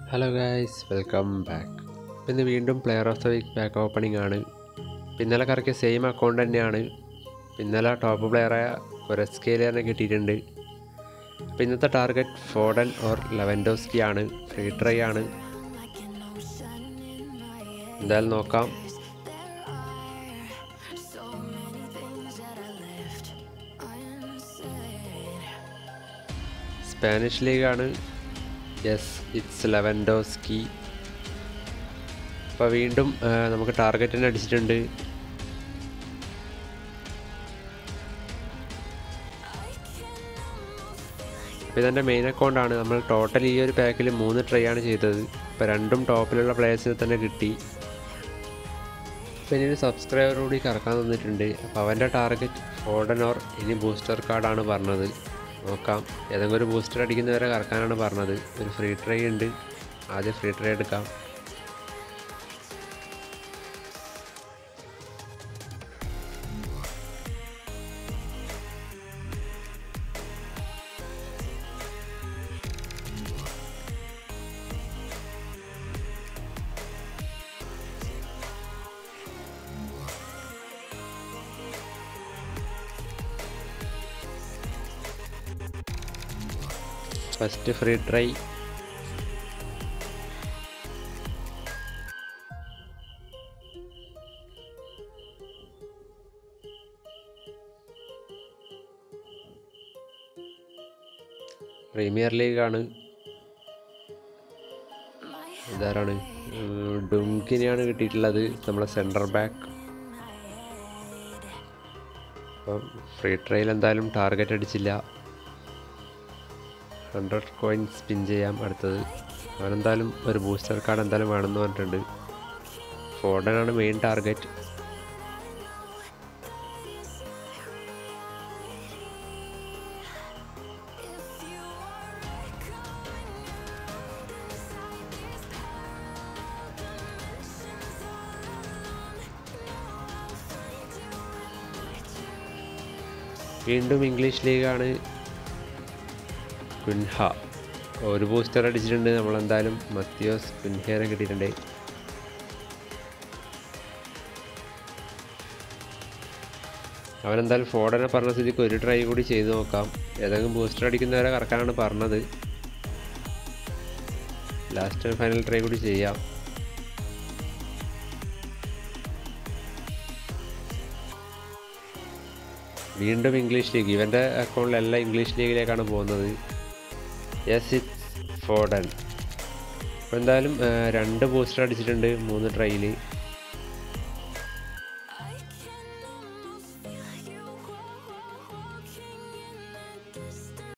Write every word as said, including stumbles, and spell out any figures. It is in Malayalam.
Hello guys, welcome back. ഇന്ന് വീണ്ടും player of the week back opening ആണ്. ഇന്നലെ കറക്കിയ സെയിം അക്കൗണ്ട് തന്നെയാണ്. ഇന്നലെ ടോപ്പ് പ്ലെയറായ കൊരസ്കേലിയറിനെ കിട്ടിയിട്ടുണ്ട്. അപ്പോൾ ഇന്നത്തെ ടാർഗറ്റ് ഫോഡൻ ഓർ ലെവൻഡോസ്കി ആണ്. ഫ്രീ ട്രൈ ആണ്. എന്തായാലും നോക്കാം. സ്പാനിഷ് ലീഗാണ്. Yes, it's Lewandowski. അപ്പോൾ വീണ്ടും നമുക്ക് ടാർഗറ്റിന് അടിച്ചിട്ടുണ്ട്. അപ്പോൾ ഇതെൻ്റെ മെയിൻ അക്കൗണ്ടാണ്. നമ്മൾ ടോട്ടൽ ഈ ഒരു പാക്കിൽ മൂന്ന് ട്രൈ ആണ് ചെയ്തത്. ഇപ്പോൾ രണ്ടും ടോപ്പിലുള്ള പ്ലേയേഴ്സിനെ തന്നെ കിട്ടി. പിന്നെ ഒരു സബ്സ്ക്രൈബർ കൂടി കറക്കാൻ തന്നിട്ടുണ്ട്. അപ്പോൾ അവൻ്റെ ടാർഗറ്റ് ഫോഡൻ ഓർ ഇനി ബൂസ്റ്റർ കാർഡാണ് പറഞ്ഞത്. നോക്കാം, ഏതെങ്കിലും ഒരു ബൂസ്റ്റർ അടിക്കുന്നവരെ കറക്കാനാണ് പറഞ്ഞത്. ഒരു ഫ്രീ ട്രൈ ഉണ്ട്, ആദ്യം ഫ്രീ ട്രൈ എടുക്കാം. First free try. പ്രീമിയർ ലീഗാണ്. ഇതാരാണ്? ഡുങ്കിനെയാണ് കിട്ടിയിട്ടുള്ളത്, നമ്മളെ സെൻറ്റർ ബാക്ക്. അപ്പം ഫ്രീ ട്രൈയിൽ എന്തായാലും ടാർഗറ്റ് അടിച്ചില്ല. ഹൺഡ്രഡ് കോയിൻ സ്പിൻ ചെയ്യാം അടുത്തത്. അവനെന്തായാലും ഒരു ബൂസ്റ്റർ കാർഡ് എന്തായാലും വേണമെന്ന് പറഞ്ഞിട്ടുണ്ട്. ഫോഡനാണ് മെയിൻ ടാർഗറ്റ്. വീണ്ടും ഇംഗ്ലീഷ് ലീഗാണ്. കുൻഹ ഒരു ബൂസ്റ്റർ അടിച്ചിട്ടുണ്ട്. നമ്മളെന്തായാലും മത്തിയോസ് കുൻഹേനെ കിട്ടിയിട്ടുണ്ട്. അവനെന്തായാലും ഫോഡനെ പറഞ്ഞ സ്ഥിതിക്ക് ഒരു ട്രൈ കൂടി ചെയ്ത് നോക്കാം. ഏതെങ്കിലും ബൂസ്റ്റർ അടിക്കുന്നവരെ കറക്കാനാണ് പറഞ്ഞത്. ലാസ്റ്റ് ഫൈനൽ ട്രൈ കൂടി ചെയ്യാം. വീണ്ടും ഇംഗ്ലീഷ് ലീഗ്. ഇവൻ്റെ അക്കൗണ്ടിലെല്ലാം ഇംഗ്ലീഷ് ലീഗിലേക്കാണ് പോകുന്നത്. Yes, it's Foden. അപ്പോൾ എന്തായാലും രണ്ട് ബൂസ്റ്റർ അടിച്ചിട്ടുണ്ട് മൂന്ന് ട്രൈയിൽ.